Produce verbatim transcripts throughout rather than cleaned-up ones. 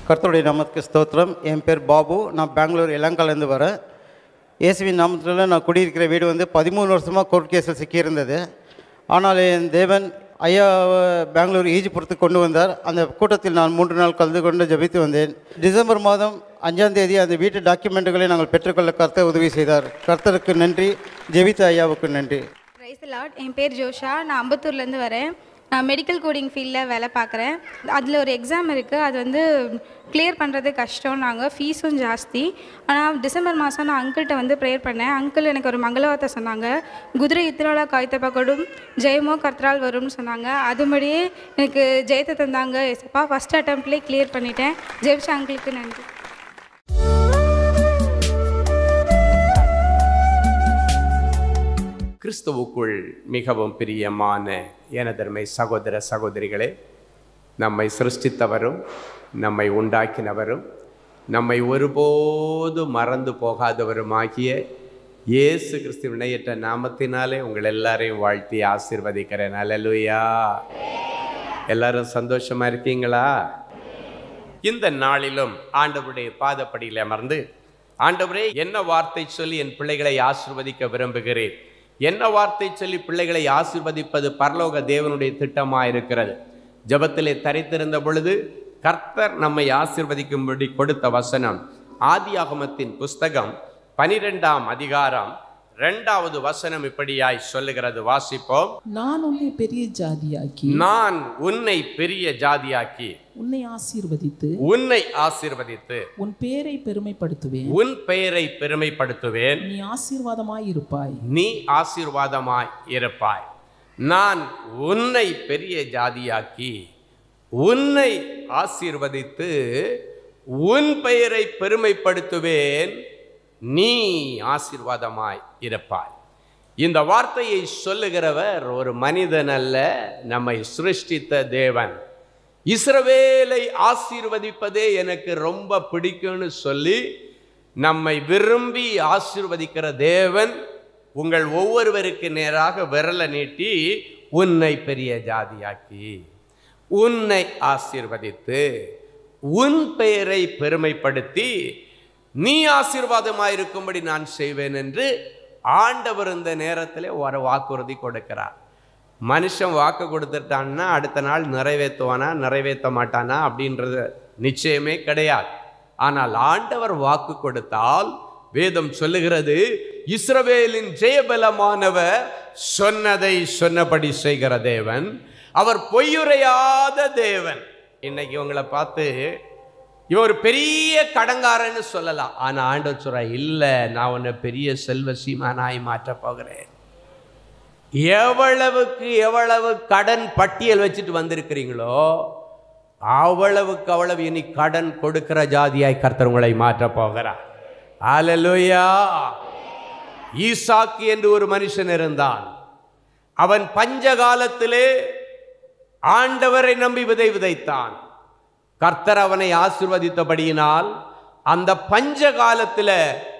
கர்த்தருடைய நாமத்துக்கு ஸ்தோத்திரம். என் பேர் பாபு. நான் பெங்களூர் இளங்காலேருந்து வரேன். இயேசுவின் நாமத்தில் நான் குடியிருக்கிற வீடு வந்து பதிமூணு வருஷமாக கோர்ட் கேஸில் சிக்கியிருந்தது. ஆனால் என் தேவன் ஐயா பெங்களூர் ஈஜிபுரத்துக்கு கொண்டு வந்தார். அந்த கூட்டத்தில் நான் மூன்று நாள் கலந்து கொண்டு ஜெபித்து வந்தேன். டிசம்பர் மாதம் அஞ்சாம் தேதி அந்த வீட்டு டாக்குமெண்ட்டுகளை நாங்கள் பெற்றுக்கொள்ள கர்த்தர் உதவி செய்தார். கர்த்தருக்கு நன்றி, ஜெபித்த ஐயாவுக்கு நன்றி. Praise the Lord. என் பேர் ஜோஷா. நான் அம்பத்தூர்லேருந்து வரேன். நான் மெடிக்கல் கோடிங் ஃபீல்டில் வேலை பார்க்குறேன். அதில் ஒரு எக்ஸாம் இருக்குது. அது வந்து கிளியர் பண்ணுறது கஷ்டம். நாங்கள் ஃபீஸும் ஜாஸ்தி. ஆனால் டிசம்பர் மாதம் நான் அங்கிள்கிட்ட வந்து ப்ரேயர் பண்ணேன். அங்கிள் எனக்கு ஒரு மங்களவார்த்தை சொன்னாங்க. குதிரை இத்திராலா காய்த்தப்ப கொடும் ஜெயமோ கர்த்தரால் வரும்னு சொன்னாங்க. அதுபடியே எனக்கு ஜெயத்தை தந்தாங்க. எஸ்ப்பா ஃபஸ்ட் அட்டம்ப்ட்லேயே கிளியர் பண்ணிட்டேன். ஜெயிச்ச அங்கிளுக்கு நன்றி. கிறிஸ்துவுக்குள் மிகவும் பிரியமான எனதருமை சகோதர சகோதரிகளே, நம்மை சிருஷ்டித்தவரும் நம்மை உண்டாக்கினவரும் நம்மை ஒருபோது மறந்து போகாதவருமாகிய இயேசு கிறிஸ்து இணையற்ற நாமத்தினாலே உங்கள் எல்லாரையும் வாழ்த்தி ஆசீர்வதிக்கிறேன். அல்லேலூயா. எல்லாரும் சந்தோஷமா இருக்கீங்களா? இந்த நாளிலும் ஆண்டவருடைய பாதப்படியில் அமர்ந்து, ஆண்டவரே என்ன வார்த்தை சொல்லி என் பிள்ளைகளை ஆசீர்வதிக்க விரும்புகிறேன், என்ன வார்த்தை சொல்லி பிள்ளைகளை ஆசீர்வதிப்பது பரலோக தேவனுடைய திட்டமாக இருக்கிறது. ஜெபத்திலே தரித்திருந்த பொழுது கர்த்தர் நம்மை ஆசீர்வதிக்கும்படி கொடுத்த வசனம் ஆதியாகமத்தின் புஸ்தகம் பனிரெண்டாம் அதிகாரம் இரண்டாவது வசனம் இப்படியாய் சொல்லுகிறது. வாசிப்போம். நான் உன்னை பெரிய ஜாதியாக்கி நான் உன்னை பெரிய ஜாதியாக்கி உன்னை ஆசீர்வதித்து உன்னை ஆசீர்வதித்து உன் பெயரை பெருமைப்படுத்துவேன் உன் பெயரை பெருமைப்படுத்துவேன் நீ ஆசீர்வாதமாய் இருப்பாய் நீ ஆசீர்வாதமாய் இருப்பாய். நான் உன்னை பெரிய ஜாதியாக்கி உன்னை ஆசீர்வதித்து உன் பெயரை பெருமைப்படுத்துவேன் நீ ஆசீர்வாதமாய் இருப்பாய். இந்த வார்த்தையை சொல்லுகிறவர் ஒரு மனிதன் அல்ல, நம்மை சிருஷ்டித்த தேவன். இஸ்ரவேலை ஆசீர்வதிப்பதே எனக்கு ரொம்ப பிடிக்கும்னு சொல்லி நம்மை விரும்பி ஆசீர்வதிக்கிற தேவன் உங்கள் ஒவ்வொருவருக்கு நேராக விரலை நீட்டி உன்னை பெரிய ஜாதியாக்கி உன்னை ஆசீர்வதித்து உன் பெயரை பெருமைப்படுத்தி நீ ஆசீர்வாதமாயிருக்கும்படி நான் செய்வேன் என்று ஆண்டவர் இந்த நேரத்தில் ஒரு வாக்குறுதி கொடுக்கிறார். மனுஷன் வாக்கு கொடுத்துட்டான்னா அடுத்த நாள் நிறைவேற்றுவானா நிறைவேற்ற மாட்டானா அப்படின்றது நிச்சயமே கிடையாது. ஆனால் ஆண்டவர் வாக்கு கொடுத்தால் வேதம் சொல்லுகிறது, இஸ்ரவேலின் ஜெயபலமானவர் சொன்னதை சொன்னபடி செய்கிற தேவன், அவர் பொய்யுரையாத தேவன். இன்னைக்கு உங்களை பார்த்து இவன் ஒரு பெரிய கடங்காரன்னு சொல்லலாம். ஆனால் ஆண்டவர் சொல்ற, இல்லை, நான் உன்னை பெரிய செல்வ சீமானாய் மாற்ற போகிறேன். எவ்வளவுக்கு எவ்வளவு கடன் பட்டியல் வச்சுட்டு வந்திருக்கிறீங்களோ அவ்வளவுக்கு அவ்வளவு இனி கடன் கொடுக்கிற ஜாதியாய் கர்த்தர் உங்களை மாற்ற போகிறார். அல்லேலூயா. ஈசாக்கு என்று ஒரு மனுஷன் இருந்தான். அவன் பஞ்ச காலத்திலே ஆண்டவரை நம்பி விதை விதைத்தான். கர்த்தர் அவனை ஆசீர்வதித்தபடியினால் அந்த பஞ்ச காலத்தில்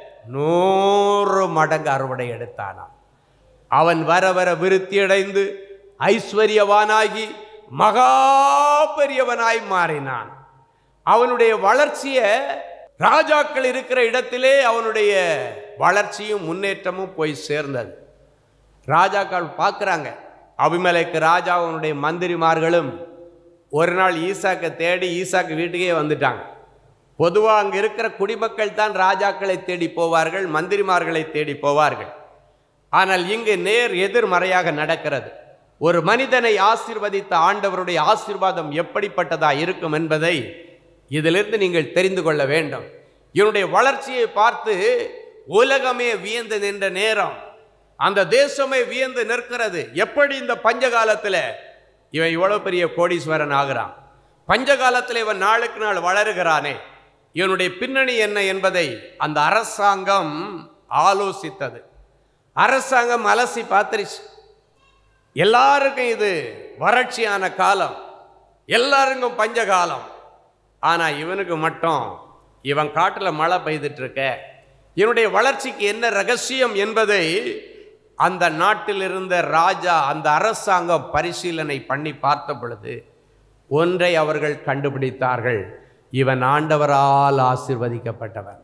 நூறு மடங்கு அறுவடை எடுத்தானாம். அவன் வர வர விருத்தி அடைந்து ஐஸ்வர்யவானாகி மகா பெரியவனாய் மாறினான். அவனுடைய வளர்ச்சியை ராஜாக்கள் இருக்கிற இடத்திலே அவனுடைய வளர்ச்சியும் முன்னேற்றமும் போய் சேர்ந்தது. ராஜாக்கள் பார்க்குறாங்க. அபிமெலேக்கு ராஜா அவனுடைய மந்திரிமார்களும் ஒரு நாள் ஈசாக்கை தேடி ஈசாக்கு வீட்டுக்கே வந்துட்டாங்க. பொதுவாக அங்கே இருக்கிற குடிமக்கள் தான் ராஜாக்களை தேடி போவார்கள், மந்திரிமார்களை தேடி போவார்கள். ஆனால் இங்கு நேர் எதிர்மறையாக நடக்கிறது. ஒரு மனிதனை ஆசீர்வதித்த ஆண்டவருடைய ஆசீர்வாதம் எப்படிப்பட்டதா இருக்கும் என்பதை இதிலிருந்து நீங்கள் தெரிந்து கொள்ள வேண்டும். இவனுடைய வளர்ச்சியை பார்த்து உலகமே வியந்து நின்ற நேரம், அந்த தேசமே வியந்து நிற்கிறது. எப்படி இந்த பஞ்ச காலத்தில் இவன் இவ்வளவு பெரிய கோடீஸ்வரன் ஆகிறான், பஞ்ச காலத்தில் இவன் நாளுக்கு நாள் வளருகிறானே, இவனுடைய பின்னணி என்ன என்பதை அந்த அரசாங்கம் ஆலோசித்தது. அரசாங்கம் அலசி பார்த்துருச்சு. எல்லாருக்கும் இது வறட்சியான காலம், எல்லாருக்கும் பஞ்ச காலம். ஆனால் இவனுக்கு மட்டும் இவன் காட்டில் மழை பெய்துட்டு இருக்க, இவனுடைய வளர்ச்சிக்கு என்ன ரகசியம் என்பதை அந்த நாட்டில் இருந்த ராஜா, அந்த அரசாங்கம் பரிசீலனை பண்ணி பார்த்த பொழுது ஒன்றை அவர்கள் கண்டுபிடித்தார்கள். இவன் ஆண்டவரால் ஆசீர்வதிக்கப்பட்டவன்.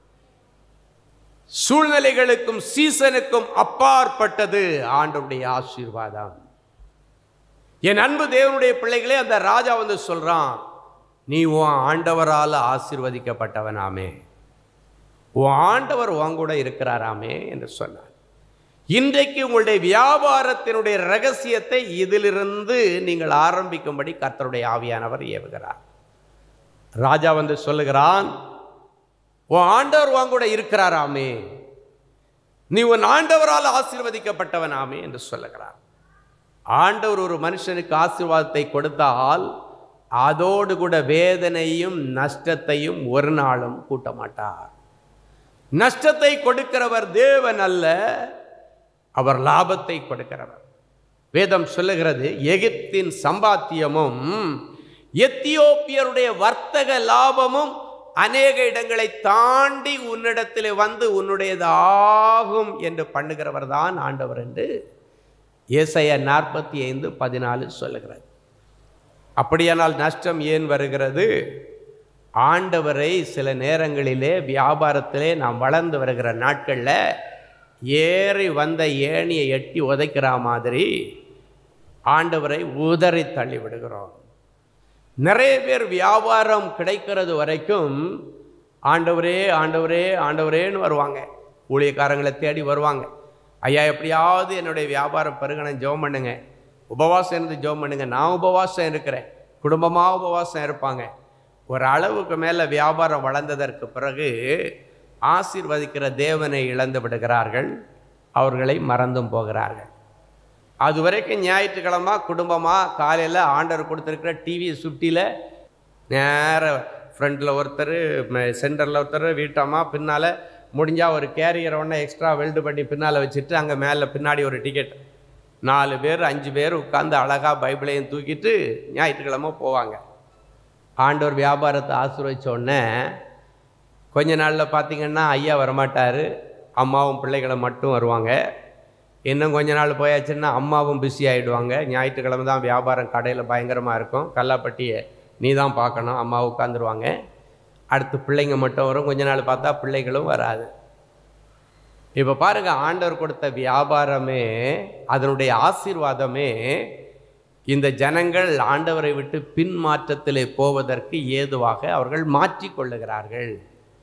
சூழ்நிலைகளுக்கும் சீசனுக்கும் அப்பாற்பட்டது ஆண்டவருடைய ஆசீர்வாதம். என் அன்பு தேவனுடைய பிள்ளைகளே, அந்த ராஜா வந்து சொல்றான், நீ உன் ஆண்டவரால் ஆசீர்வதிக்கப்பட்டவனாமே, உன் ஆண்டவர் உன் கூட இருக்கிறாராமே என்று சொன்னார். இன்றைக்கு உங்களுடைய வியாபாரத்தினுடைய ரகசியத்தை இதிலிருந்து நீங்கள் ஆரம்பிக்கும்படி கர்த்தருடைய ஆவியானவர் ஏவுகிறார். ராஜா வந்து சொல்லுகிறான், உன் ஆண்டவர் உன் கூட இருக்கிறாராமே, நீ உன் ஆண்டவரால் ஆசீர்வதிக்கப்பட்டவனாமே என்று சொல்லுகிறார். ஆண்டவர் ஒரு மனுஷனுக்கு ஆசீர்வாதத்தை கொடுத்தால் அதோடு கூட வேதனையும் நஷ்டத்தையும் ஒரு நாளும் கூட்ட மாட்டார். நஷ்டத்தை கொடுக்கிறவர் தேவன் அல்ல, அவர் லாபத்தை கொடுக்கிறவர். வேதம் சொல்லுகிறது, எகிப்தின் சம்பாத்தியமும் எத்தியோப்பியருடைய வர்த்தக லாபமும் அநேக இடங்களை தாண்டி உன்னிடத்தில் வந்து உன்னுடையதாகும் என்று பண்ணுகிறவர் தான் ஆண்டவர் என்று ஏசாயா நாற்பத்தி ஐந்து பதினாலு சொல்லுகிறது. அப்படியானால் நஷ்டம் ஏன் வருகிறது? ஆண்டவரை சில நேரங்களிலே வியாபாரத்திலே நாம் வளர்ந்து வருகிற நாட்களில் ஏறி வந்த ஏணியை எட்டி உதைக்கிற மாதிரி ஆண்டவரை உதறி தள்ளி விடுகிறோம். நிறைய பேர் வியாபாரம் கிடைக்கிறது வரைக்கும் ஆண்டவரே ஆண்டவரே ஆண்டவரேன்னு வருவாங்க. ஊழியக்காரங்களை தேடி வருவாங்க, ஐயா எப்படியாவது என்னுடைய வியாபாரம் பெருகணும், ஜெபம் பண்ணுங்க, உபவாசம் இருந்து ஜெபம் பண்ணுங்க. நான் உபவாசம் இருக்கிறேன், குடும்பமாக உபவாசம் இருப்பாங்க. ஒரு அளவுக்கு மேலே வியாபாரம் வளர்ந்ததற்கு பிறகு ஆசீர்வதிக்கிற தேவனை இழந்து விடுகிறார்கள், அவர்களை மறந்தும் போகிறார்கள். அது வரைக்கும் ஞாயிற்றுக்கிழமை குடும்பமாக காலையில் ஆண்டவர் கொடுத்துருக்கிற டிவி சுட்டியில் நேர ஃப்ரண்டில் ஒருத்தர், சென்டரில் ஒருத்தர், வீட்டம்மா பின்னால் முடிஞ்சால் ஒரு கேரியரை ஒன்று எக்ஸ்ட்ரா வெல்டு பண்ணி பின்னால் வச்சுட்டு அங்கே மேலே பின்னாடி ஒரு டிக்கெட், நாலு பேர் அஞ்சு பேர் உட்காந்து அழகாக பைபிளையும் தூக்கிட்டு ஞாயிற்றுக்கிழமை போவாங்க. ஆண்டவர் வியாபாரத்தை ஆசீர்வதிச்சோடனே கொஞ்ச நாளில் பார்த்திங்கன்னா ஐயா வரமாட்டார், அம்மாவும் பிள்ளைகளை மட்டும் வருவாங்க. இன்னும் கொஞ்ச நாள் போயாச்சுன்னா அம்மாவும் பிஸி ஆகிடுவாங்க. ஞாயிற்றுக்கிழமை தான் வியாபாரம் கடையில் பயங்கரமாக இருக்கும், கல்லாப்பட்டியை நீ தான் பார்க்கணும், அம்மா உட்காந்துருவாங்க. அடுத்து பிள்ளைங்க மட்டும் வரும், கொஞ்ச நாள் பார்த்தா பிள்ளைகளும் வராது. இப்போ பாருங்கள், ஆண்டவர் கொடுத்த வியாபாரமே, அதனுடைய ஆசீர்வாதமே இந்த ஜனங்கள் ஆண்டவரை விட்டு பின்மாற்றத்திலே போவதற்கு ஏதுவாக அவர்கள் மாற்றிக்கொள்ளுகிறார்கள்.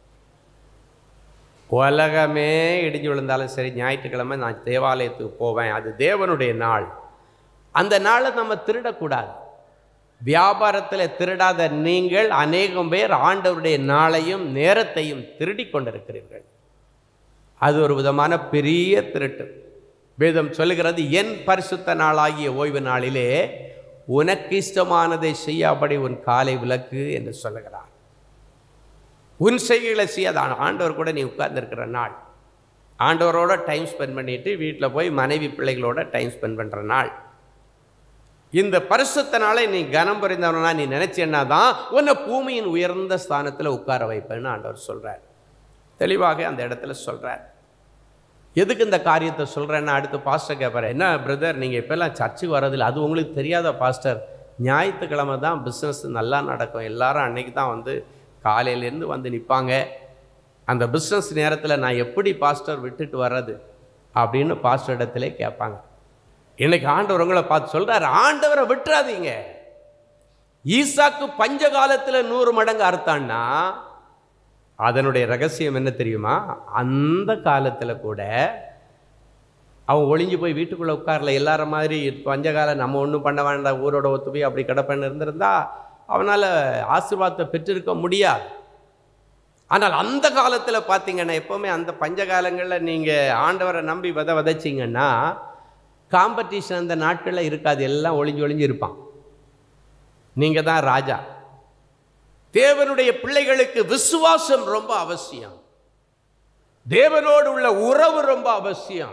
உலகமே இடிஞ்சு விழுந்தாலும் சரி, ஞாயிற்றுக்கிழமை நான் தேவாலயத்துக்கு போவேன், அது தேவனுடைய நாள். அந்த நாளை நம்ம திருடக்கூடாது. வியாபாரத்தில் திருடாத நீங்கள் அநேகம் பேர் ஆண்டவருடைய நாளையும் நேரத்தையும் திருடி கொண்டிருக்கிறீர்கள். அது ஒரு விதமான பெரிய திருட்டு. வேதம் சொல்லுகிறது, என் பரிசுத்த நாளாகிய ஓய்வு நாளிலே உனக்கு இஷ்டமானதை செய்யாபடி உன் காலை விலக்கு என்று சொல்லுகிறார். உன் செய்கைகளை செய்யாதான் ஆண்டவர் கூட நீ உட்கார்ந்துருக்கிற நாள், ஆண்டவரோட டைம் ஸ்பெண்ட் பண்ணிட்டு வீட்டில் போய் மனைவி பிள்ளைகளோட டைம் ஸ்பெண்ட் பண்ணுற நாள். இந்த பரிசுத்த நாளை நீ கனம் புரிந்தவனா நீ நினைச்சேன்னா தான் உன்னை பூமியின் உயர்ந்த ஸ்தானத்தில் உட்கார வைப்பேன்னு ஆண்டவர் சொல்கிறார். தெளிவாக அந்த இடத்துல சொல்கிறார். எதுக்கு இந்த காரியத்தை சொல்கிறேன்னா, அடுத்து பாஸ்டர் கேட்பார், என்ன பிரதர் நீங்கள் இப்போல்லாம் சர்ச்சுக்கு வர்றதில்லை, அது உங்களுக்கு தெரியாத பாஸ்டர், ஞாயிற்றுக்கிழமை தான் பிஸ்னஸ் நல்லா நடக்கும், எல்லாரும் அன்னைக்கு தான் வந்து காலையிலேருந்து வந்து நிற்பாங்க, அந்த பிஸ்னஸ் நேரத்தில் நான் எப்படி பாஸ்டர் விட்டுட்டு வர்றது அப்படின்னு பாஸ்டர் இடத்துல கேட்பாங்க. இன்னைக்கு ஆண்டவர் உங்களை பார்த்து சொல்கிறார், ஆண்டவரை விட்டுறாதீங்க. ஈசாக்கு பஞ்ச காலத்தில் நூறு மடங்கு அறுத்தான்னா அதனுடைய ரகசியம் என்ன தெரியுமா? அந்த காலத்தில் கூட அவன் ஒளிஞ்சு போய் வீட்டுக்குள்ளே உட்காரல. எல்லார மாதிரி பஞ்சகாலம் நம்ம ஒன்றும் பண்ண வேண்டாம், ஊரோட ஒத்து போய் அப்படி கிடப்பேன்னு இருந்திருந்தா அவனால் ஆசீர்வாதத்தை பெற்றிருக்க முடியாது. ஆனால் அந்த காலத்தில் பார்த்தீங்கன்னா, எப்போவுமே அந்த பஞ்சகாலங்களில் நீங்கள் ஆண்டவரை நம்பி வித விதைச்சிங்கன்னா காம்படிஷன் அந்த நாட்களில் இருக்காது, எல்லாம் ஒளிஞ்சு ஒளிஞ்சு இருப்பான். நீங்கள் தான் ராஜா. தேவனுடைய பிள்ளைகளுக்கு விசுவாசம் ரொம்ப அவசியம், தேவனோடு உள்ள உறவு ரொம்ப அவசியம்.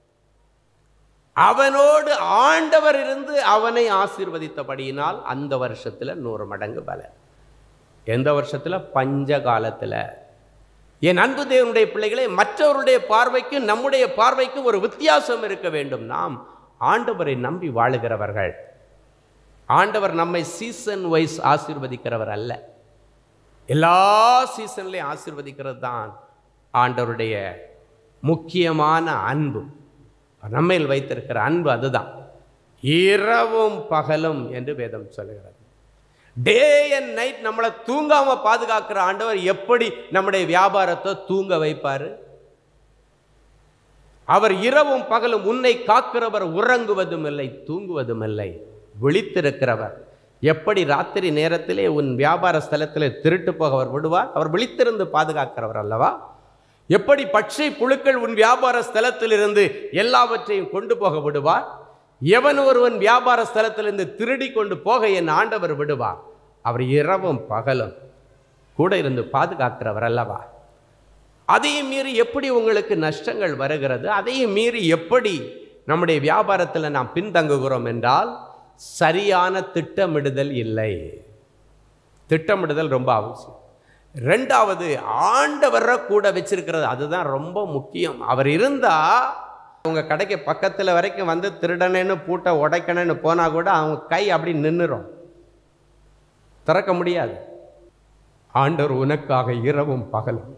அவனோடு ஆண்டவர் இருந்து அவனை ஆசீர்வதித்தபடியினால் அந்த வருஷத்தில் நூறு மடங்கு பலன். எந்த வருஷத்தில்? பஞ்ச காலத்தில். என் அன்பு தேவனுடைய பிள்ளைகளே, மற்றவருடைய பார்வைக்கும் நம்முடைய பார்வைக்கும் ஒரு வித்தியாசம் இருக்க வேண்டும். நாம் ஆண்டவரை நம்பி வாழுகிறவர்கள். ஆண்டவர் நம்மை சீசன் வைஸ் ஆசீர்வதிக்கிறவர் அல்ல. எல்லா சீசன்லையும் ஆசீர்வதிக்கிறது தான் ஆண்டவருடைய முக்கியமான அன்பு. நம்மையில் வைத்திருக்கிற அன்பு அதுதான். இரவும் பகலும் என்று வேதம் சொல்லுகிறது. டே அண்ட் நைட் நம்மளை தூங்காம பாதுகாக்கிற ஆண்டவர் எப்படி நம்முடைய வியாபாரத்தை தூங்க வைப்பாரு? அவர் இரவும் பகலும் உன்னை காக்கிறவர், உறங்குவதும் இல்லை தூங்குவதும் இல்லை, விழித்திருக்கிறவர். எப்படி ராத்திரி நேரத்திலே உன் வியாபார ஸ்தலத்தில் திருட்டு போக அவர் விடுவார்? அவர் விழித்திருந்து பாதுகாக்கிறவர் அல்லவா? எப்படி பட்சை புழுக்கள் உன் வியாபார ஸ்தலத்திலிருந்து எல்லாவற்றையும் கொண்டு போக விடுவார்? எவன் ஒருவன் வியாபார ஸ்தலத்திலிருந்து திருடி கொண்டு போக என் ஆண்டவர் விடுவார்? அவர் இரவும் பகலும் கூட இருந்து பாதுகாக்கிறவர் அல்லவா? அதையும் மீறி எப்படி உங்களுக்கு நஷ்டங்கள் வருகிறது? அதையும் மீறி எப்படி நம்முடைய வியாபாரத்தில் நாம் பின்தங்குகிறோம் என்றால் சரியான திட்டமிடுதல் இல்லை. திட்டமிடுதல் ரொம்ப அவசியம். ரெண்டாவது, ஆண்டவரை கூட வச்சிருக்கிறது, அதுதான் ரொம்ப முக்கியம். அவர் இருந்தா உங்க கடைக்கு பக்கத்தில் வரைக்கும் வந்து திருடனேன்னு பூட்டை உடைக்கணும்னு போனா கூட அவங்க கை அப்படி நின்றுரும், திறக்க முடியாது. ஆண்டவர் உனக்காக இரவும் பகலும்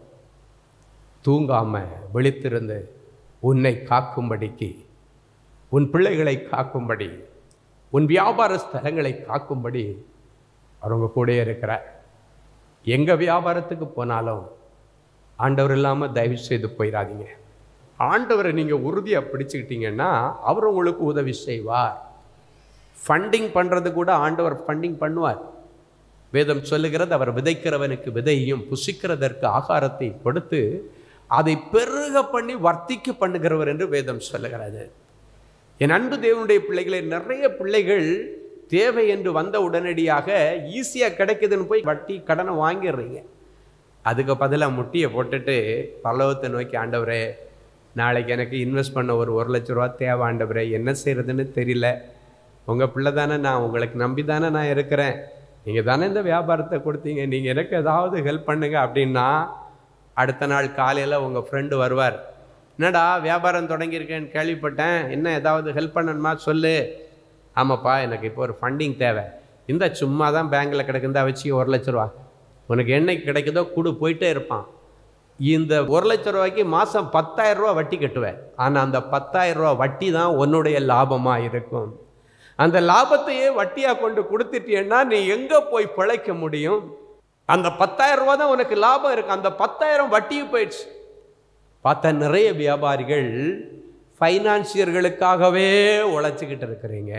தூங்காம விழித்திருந்து உன்னை காக்கும்படிக்கு, உன் பிள்ளைகளை காக்கும்படி, உன் வியாபார ஸ்தலங்களை காக்கும்படி அவங்க கூட இருக்கிறார். எங்க வியாபாரத்துக்கு போனாலும் ஆண்டவர் இல்லாமல் தயவு செய்து போயிடாதீங்க. ஆண்டவரை நீங்கள் உறுதியாக பிடிச்சுக்கிட்டீங்கன்னா அவர் உங்களுக்கு உதவி செய்வார். ஃபண்டிங் பண்ணுறது கூட ஆண்டவர் ஃபண்டிங் பண்ணுவார். வேதம் சொல்லுகிறது, அவர் விதைக்கிறவனுக்கு விதையும் புசிக்கிறதற்கு ஆகாரத்தை கொடுத்து அதை பெருக பண்ணி வர்த்திக்க பண்ணுகிறவர் என்று வேதம் சொல்லுகிறது. என் அன்பு தேவனுடைய பிள்ளைகளை, நிறைய பிள்ளைகள் தேவை என்று வந்த உடனடியாக ஈஸியாக கிடைக்குதுன்னு போய் வட்டி கடனை வாங்கிடுறீங்க. அதுக்கு பதிலாக முட்டியை போட்டுட்டு பரலோகத்தை நோக்கி, ஆண்டவரே நாளைக்கு எனக்கு இன்வெஸ்ட் பண்ண ஒரு ஒரு லட்ச ரூபா தேவை ஆண்டவரே, என்ன செய்கிறதுன்னு தெரியல, உங்கள் பிள்ளை தானே, நான் உங்களுக்கு நம்பி தானே நான் இருக்கிறேன், நீங்கள் தானே இந்த வியாபாரத்தை கொடுத்தீங்க, நீங்கள் எனக்கு ஏதாவது ஹெல்ப் பண்ணுங்க அப்படின்னா, அடுத்த நாள் காலையில் உங்கள் ஃப்ரெண்டு வருவார். என்னடா வியாபாரம் தொடங்கியிருக்கேன்னு கேள்விப்பட்டேன், என்ன ஏதாவது ஹெல்ப் பண்ணணுமா சொல்லு. ஆமாப்பா, எனக்கு இப்போ ஒரு ஃபண்டிங் தேவை, இந்த சும்மா தான் பேங்கில் கிடைக்குதா வச்சு ஒரு லட்ச ரூபா, உனக்கு என்னைக்கு கிடைக்குதோ கொடு, போயிட்டே இருப்பான். இந்த ஒரு லட்ச ரூபாய்க்கு மாதம் பத்தாயிரம் ரூபா வட்டி கட்டுவேன். ஆனால் அந்த பத்தாயிரம் ரூபா வட்டி தான் உன்னுடைய லாபமாக இருக்கும். அந்த லாபத்தையே வட்டியாக கொண்டு கொடுத்துட்டீன்னா நீ எங்கே போய் பிழைக்க முடியும்? அந்த பத்தாயிரம் ரூபா தான் உனக்கு லாபம் இருக்கு, அந்த பத்தாயிரம் வட்டியும் போயிடுச்சு. பார்த்தா நிறைய வியாபாரிகள் ஃபைனான்சியர்களுக்காகவே உழைச்சிக்கிட்டு இருக்கிறீங்க,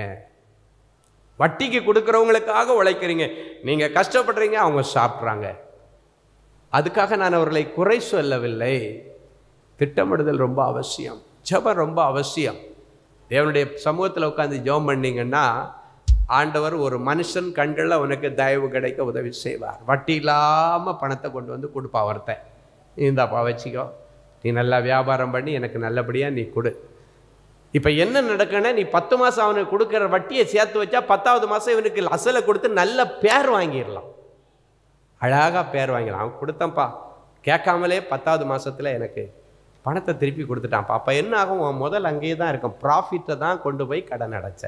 வட்டிக்கு கொடுக்குறவங்களுக்காக உழைக்கிறீங்க. நீங்கள் கஷ்டப்படுறீங்க, அவங்க சாப்பிட்றாங்க. அதுக்காக நான் அவர்களை குறை சொல்லவில்லை. திட்டமிடுதல் ரொம்ப அவசியம், ஜெபம் ரொம்ப அவசியம். தேவனுடைய சமூகத்தில் உட்காந்து ஜெபம் பண்ணிங்கன்னா ஆண்டவர் ஒரு மனுஷன் கண்களில் உனக்கு தயவு கிடைக்க உதவி செய்வார். வட்டி இல்லாமல் பணத்தை கொண்டு வந்து கொடுப்பா. ஒருத்த இந்தாப்பா வச்சுக்கோ, நீ நல்லா வியாபாரம் பண்ணி எனக்கு நல்லபடியாக நீ கொடு. இப்போ என்ன நடக்குன்னா, நீ பத்து மாதம் அவனுக்கு கொடுக்குற வட்டியை சேர்த்து வச்சா பத்தாவது மாதம் இவனுக்கு அசலை கொடுத்து நல்ல பேர் வாங்கிடலாம், அழகாக பேர் வாங்கிடலாம். அவன் கொடுத்தப்பா கேட்காமலே பத்தாவது மாதத்தில் எனக்கு பணத்தை திருப்பி கொடுத்துட்டான்ப்பா. அப்போ என்ன ஆகும்? உன் முதல் அங்கேயே தான் இருக்கும், ப்ராஃபிட்டை தான் கொண்டு போய் கடன் அடைச்ச.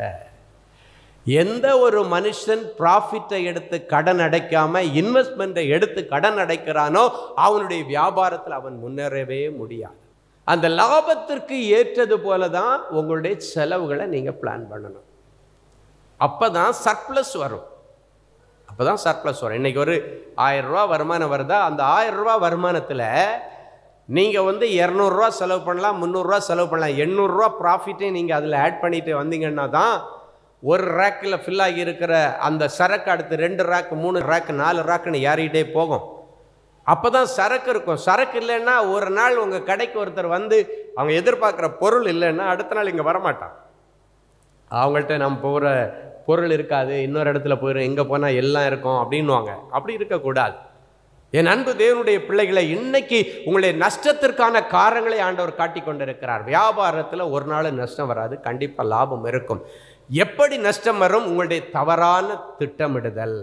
எந்த ஒரு மனுஷன் ப்ராஃபிட்டை எடுத்து கடன் அடைக்காம இன்வெஸ்ட்மெண்ட்டை எடுத்து கடன் அடைக்கிறானோ அவனுடைய வியாபாரத்தில் அவன் முன்னேறவே முடியாது. அந்த லாபத்திற்கு ஏற்றது போல தான் உங்களுடைய செலவுகளை நீங்கள் பிளான் பண்ணணும். அப்போ தான் சர்ப்ளஸ் வரும், அப்போ தான் சர்ப்ளஸ் வரும். இன்றைக்கி ஒரு ஆயிரம் ரூபா வருமானம் வருதா, அந்த ஆயிரம் ரூபா வருமானத்தில் நீங்கள் வந்து இரநூறுவா செலவு பண்ணலாம், முந்நூறுரூவா செலவு பண்ணலாம், எண்ணூறுரூவா ப்ராஃபிட்டையும் நீங்கள் அதில் ஆட் பண்ணிட்டு வந்தீங்கன்னா தான் ஒரு ரேக்கில் ஃபில் ஆகி இருக்கிற அந்த சரக்கு அடுத்து ரெண்டு ரேக்கு, மூணு ரேக்கு, நாலு ரேக்குன்னு ஏறிக்கிட்டே போகும். அப்போ தான் சரக்கு இருக்கும். சரக்கு இல்லைன்னா ஒரு நாள் உங்கள் கடைக்கு ஒருத்தர் வந்து அவங்க எதிர்பார்க்குற பொருள் இல்லைன்னா அடுத்த நாள் இங்கே வரமாட்டான். அவங்கள்ட்ட நம்ம போகிற பொருள் இருக்காது, இன்னொரு இடத்துல போயிடும், எங்கே போனால் எல்லாம் இருக்கும் அப்படின்வாங்க. அப்படி இருக்கக்கூடாது. என் அன்பு தேவனுடைய பிள்ளைகளை, இன்னைக்கு உங்களுடைய நஷ்டத்திற்கான காரணங்களை ஆண்டவர் காட்டி கொண்டிருக்கிறார். வியாபாரத்தில் ஒரு நாள் நஷ்டம் வராது, கண்டிப்பாக லாபம் இருக்கும். எப்படி நஷ்டம் வரும்? உங்களுடைய தவறான திட்டமிடுதல்,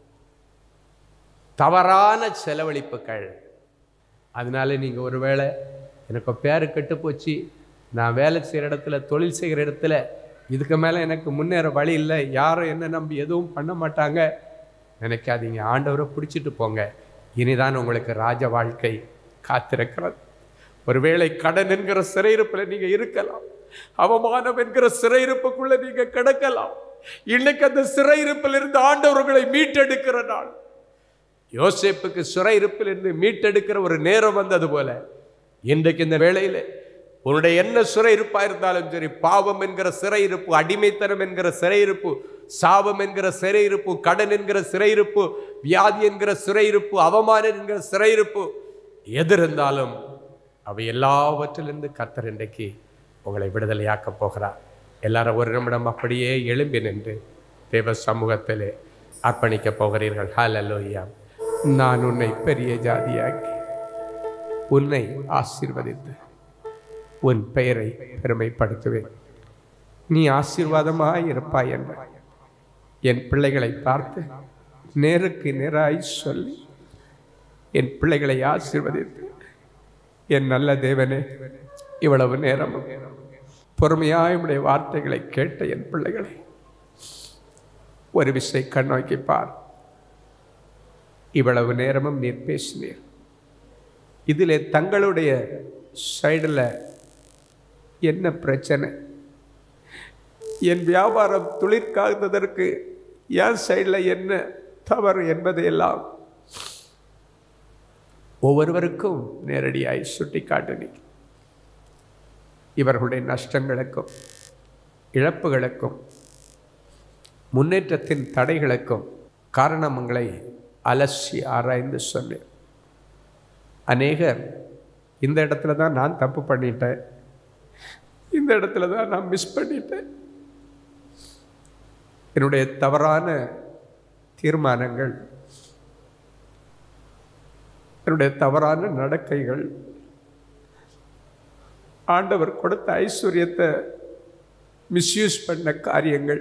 தவறான செலவழிப்புகள். அதனால நீங்கள் ஒரு வேளை எனக்கு பேரு கெட்டு போச்சு, நான் வேலை செய்கிற இடத்துல, தொழில் செய்கிற இடத்துல இதுக்கு மேலே எனக்கு முன்னேற வழி இல்லை, யாரும் என்ன நம்பி எதுவும் பண்ண மாட்டாங்க நினைக்காதீங்க. ஆண்டவரை பிடிச்சிட்டு போங்க. இனிதான் உங்களுக்கு ராஜ வாழ்க்கை காத்திருக்கிறது. ஒருவேளை கடன் என்கிற சிறையிருப்பில் நீங்கள் இருக்கலாம். அவமானம் என்கிற சிறையிருப்புக்குள்ள நீங்க கிடக்கலாம். இன்னைக்கு அந்த சிறையிருப்பில் இருந்து ஆண்டவர்களை மீட்டெடுக்கிற நாள். யோசேப்புக்கு சிறையிருப்பில் இருந்து மீட்டெடுக்கிற ஒரு நேரம் வந்தது போல இன்றைக்கு இந்த வேளையில் உன்னுடைய என்ன சிறையிருப்பா இருந்தாலும் சரி, பாவம் என்கிற சிறையிருப்பு, அடிமைத்தனம் என்கிற சிறையிருப்பு, சாபம் என்கிற சிறையிருப்பு, கடன் என்கிற சிறையிருப்பு, வியாதி என்கிற சிறையிருப்பு, அவமானம் என்கிற சிறையிருப்பு எது இருந்தாலும் அவை எல்லாவற்றிலிருந்து கர்த்தர் இன்றைக்கு உங்களை விடுதலையாக்கப் போகிறார். எல்லாரும் ஒரு நிமிடம் அப்படியே எழும்பி நின்று தேவ சமூகத்திலே அர்ப்பணிக்கப் போகிறீர்கள். ஹல்லேலூயா. நான் உன்னை பெரிய ஜாதியாக்கி உன்னை ஆசீர்வதித்து உன் பெயரை பெருமைப்படுத்துவேன். நீ ஆசீர்வாதமாய் இருப்பாய் என்ற என் பிள்ளைகளை பார்த்து நேருக்கு நேராய் சொல்லி என் பிள்ளைகளை ஆசீர்வதித்து, என் நல்ல தேவனே, இவ்வளவு நேரமும் பொறுமையாய் உடைய வார்த்தைகளை கேட்ட என் பிள்ளைகளை ஒரு விசை கண்ணோக்கி பார். இவ்வளவு நேரமும் நீர் பேசினீர். இதிலே தங்களுடைய சைடில் என்ன பிரச்சனை, என் வியாபாரம் துளிர்காததற்கு என் சைடில் என்ன தவறு என்பதையெல்லாம் ஒவ்வொருவருக்கும் நேரடியாய் சுட்டி காட்டினீர். இவர்களுடைய நஷ்டங்களுக்கும் இழப்புகளுக்கும் முன்னேற்றத்தின் தடைகளுக்கும் காரணங்களை அலசி ஆராய்ந்து சொன்னேன். அநேகர் இந்த இடத்துல தான் நான் தப்பு பண்ணிட்டேன், இந்த இடத்துல தான் நான் மிஸ் பண்ணிட்டேன், என்னுடைய தவறான தீர்மானங்கள், என்னுடைய தவறான நடக்கைகள், ஆண்டவர் கொடுத்த ஐஸ்வர்யத்தை மிஸ்யூஸ் பண்ண காரியங்கள்,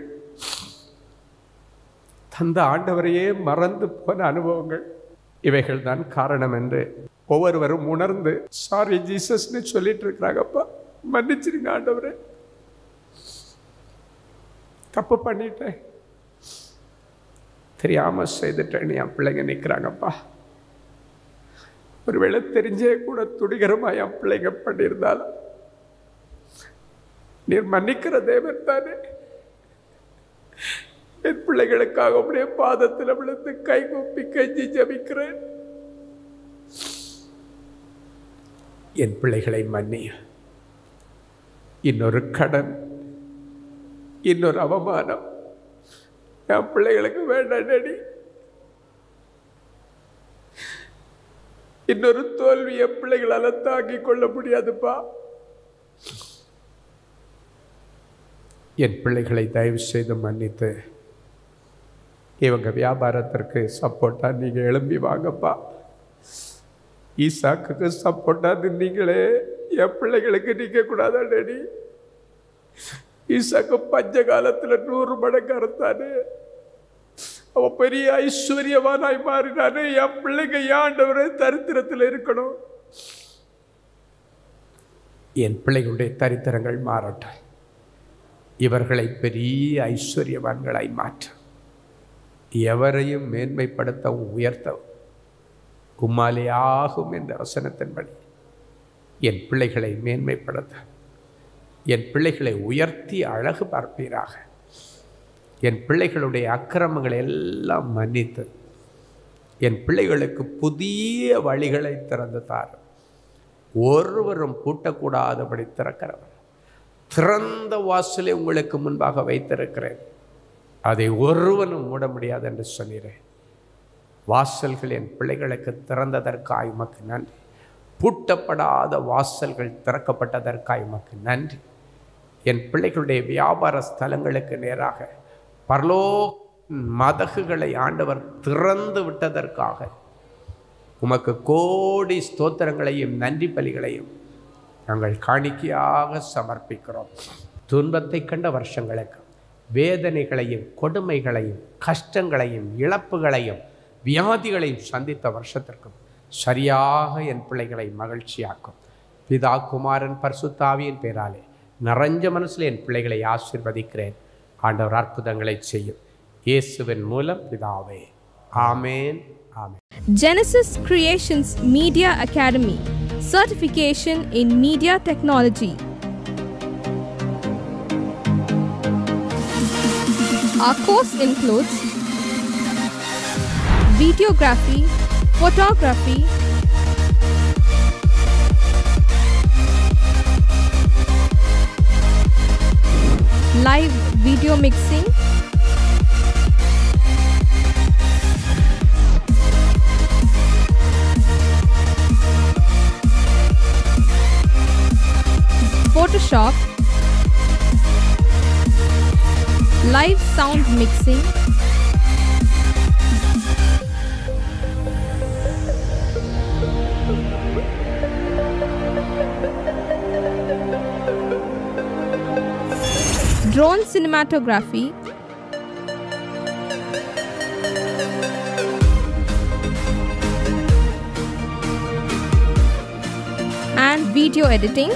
தந்த ஆண்டவரையே மறந்து போன அனுபவங்கள், இவைகள் தான் காரணம் என்று ஒவ்வொருவரும் உணர்ந்து சாரி ஜீசஸ்ன்னு சொல்லிட்டு இருக்கிறாங்கப்பா, மன்னிச்சிருங்க ஆண்டவரே, தப்பு பண்ணிட்டேன், தெரியாம செய்துட்டேன்னு என் பிள்ளைங்க நிற்கிறாங்கப்பா. ஒருவேளை தெரிஞ்சே கூட துடிகரமா என் பிள்ளைங்க பண்ணியிருந்தாலும் நீர் மன்னிக்கிற தேவன் தானே. என் பிள்ளைகளுக்காக உடைய பாதத்தில் விழுந்து கை கூப்பி கெஞ்சி ஜபிக்கிறேன். என் பிள்ளைகளை மன்னி. இன்னொரு கடன், இன்னொரு அவமானம் என் பிள்ளைகளுக்கு வேண்டாடி. இன்னொரு தோல்வி என் பிள்ளைகளால தாங்கிக் கொள்ள முடியாதுப்பா. என் பிள்ளைகளை தயவு செய்து மன்னித்து இவங்க வியாபாரத்திற்கு சப்போர்ட்டா நீங்க எழும்பி வாங்கப்பா. ஈசாக்கு சப்போர்ட்டா நீங்களே என் பிள்ளைகளுக்கு நிற்க கூடாதா டேடி? ஈசாக்கு பஞ்ச காலத்துல நூறு மடங்கு அறுத்தானே, அவன் பெரிய ஐஸ்வர்யவானாய் மாறினானே. என் பிள்ளைங்க ஆண்டவரே தரித்திரத்தில் இருக்கணும். என் பிள்ளைகளுடைய தரித்திரங்கள் மாறட்டும், இவர்களை பெரிய ஐஸ்வர்யவான்களாய் மாற்ற, எவரையும் மேன்மைப்படுத்தவும் உயர்த்தவும் உம்மாலே ஆகும் என்ற வசனத்தின்படி என் பிள்ளைகளை மேன்மைப்படுத்த, என் பிள்ளைகளை உயர்த்தி அழகு பார்ப்பீராக. என் பிள்ளைகளுடைய அக்கிரமங்களை எல்லாம் மன்னித்து என் பிள்ளைகளுக்கு புதிய வழிகளை திறந்து தார். ஒருவரும் பூட்டக்கூடாதபடி திறக்கிறவர், திறந்த வாசலை உங்களுக்கு முன்பாக வைத்திருக்கிறேன், அதை ஒருவனும் மூட முடியாது என்று சொன்னீரேன். வாசல்கள் என் பிள்ளைகளுக்கு திறந்ததற்காய் உமக்கு நன்றி. பூட்டப்படாத வாசல்கள் திறக்கப்பட்டதற்காய் உமக்கு நன்றி. என் பிள்ளைகளுடைய வியாபார ஸ்தலங்களுக்கு நேராக பரலோ மதகுகளை ஆண்டவர் திறந்து விட்டதற்காக உமக்கு கோடி ஸ்தோத்திரங்களையும் நன்றி பலிகளையும் நாங்கள் காணிக்கையாக சமர்ப்பிக்கிறோம். துன்பத்தை கண்ட வருஷங்களுக்கு, வேதனைகளையும் கொடுமைகளையும் கஷ்டங்களையும் இழப்புகளையும் வியாதிகளையும் சந்தித்த வருஷத்திற்கும் சரியாக என் பிள்ளைகளை மகிழ்ச்சியாக்கும். பிதா குமாரன் பரிசுத்தாவியின் பேராலே நிறைஞ்ச மனசில் என் பிள்ளைகளை ஆசீர்வதிக்கிறேன். ஆண்டவர் அற்புதங்களை செய்யும். இயேசுவின் மூலம் பிதாவே. ஆமேன், ஆமேன். Genesis Creations Media Academy, certification in media technology. Our course includes videography, photography, live video mixing, Photoshop, live sound mixing, drone cinematography, and video editing.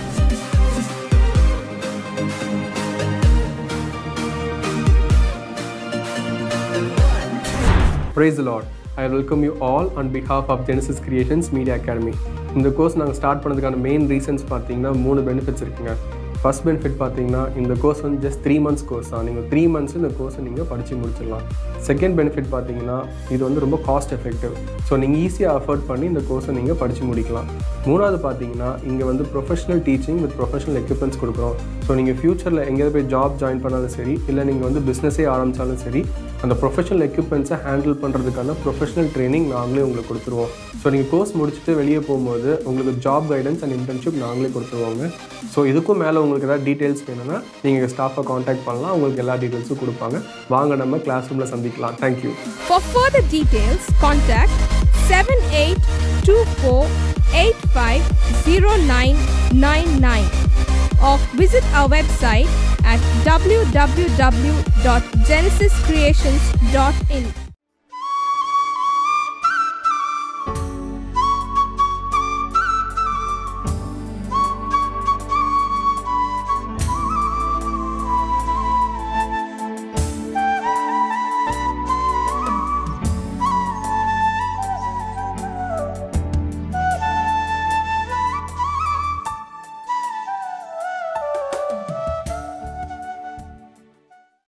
Praise the Lord. I welcome you all on behalf of Genesis Creations Media Academy. இந்த course நாங்கள் start பண்ணதுக்கான main reasons பார்த்தீங்கன்னா மூணு benefits இருக்குங்க. First benefit பார்த்தீங்கன்னா இந்த course வந்து just three months course தான். நீங்கள் த்ரீ மந்த்ஸ் இந்த கோர்ஸை நீங்கள் படித்து முடிச்சிடலாம். செகண்ட் பெனிஃபிட் பார்த்தீங்கன்னா இது வந்து ரொம்ப காஸ்ட் எஃபெக்டிவ். ஸோ நீங்கள் ஈஸியாக அஃபோர்ட் பண்ணி இந்த கோர்ஸை நீங்கள் படித்து முடிக்கலாம். மூணாவது பார்த்தீங்கன்னா இங்கே வந்து professional teaching with professional equipments கொடுக்குறோம். ஸோ நீங்கள் ஃப்யூச்சரில் எங்கேயாவது போய் ஜாப் ஜாயின் பண்ணாலும் சரி, இல்லை நீங்கள் வந்து பிஸ்னஸே ஆரம்பித்தாலும் சரி, அந்த ப்ரொஃபஷனல் எக்யூப்மெண்ட்ஸை ஹேண்டில் பண்ணுறதுக்கான ப்ரொஃபஷனல் ட்ரைனிங் நாங்களே உங்களுக்கு கொடுத்துருவோம். ஸோ நீங்கள் கோர்ஸ் முடிச்சுட்டு வெளியே போகும்போது உங்களுக்கு ஜாப் கைடன்ஸ் அண்ட் இன்டர்ன்ஷிப் நாங்களே கொடுத்துருவாங்க. ஸோ இதுக்கும் மேலே உங்களுக்கு ஏதாவது டீட்டெயில்ஸ் வேணும்னா நீங்கள் ஸ்டாஃபை காண்டாக்ட் பண்ணலாம். உங்களுக்கு எல்லா டீட்டெயில்ஸும் கொடுப்பாங்க. வாங்க நம்ம கிளாஸ் ரூமில் சந்திக்கலாம். Thank you. For further details, contact seven eight two four eight five zero nine nine nine or visit our website at w w w dot genesis creations dot in.